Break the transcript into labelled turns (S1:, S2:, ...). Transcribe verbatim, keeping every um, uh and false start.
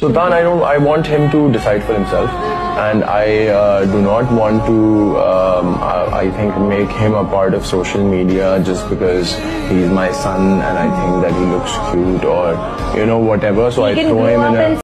S1: Sultan, I don't. I want him to decide for himself, and I uh, do not want to. Um, I, I think make him a part of social media just because he's my son, and I think that he looks cute or you know whatever. So
S2: he
S1: I throw him in a.